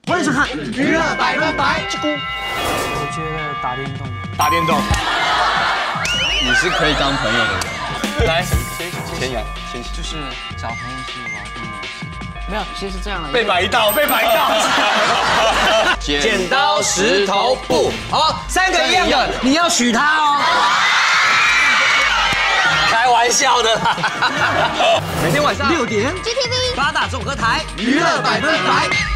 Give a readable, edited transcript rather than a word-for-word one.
我也想看娱乐百分百。 我觉得打电动。 打电动。 你是可以当朋友的人。 来，先来，先就是找朋友去玩电游戏。没有，其实是这样的。 被摆一道，被摆一道。 剪刀石头布，好，3个一样的，你要许他哦。 开玩笑的啦。 每天晚上6点 ，GTV 8大综合台娱乐百分百。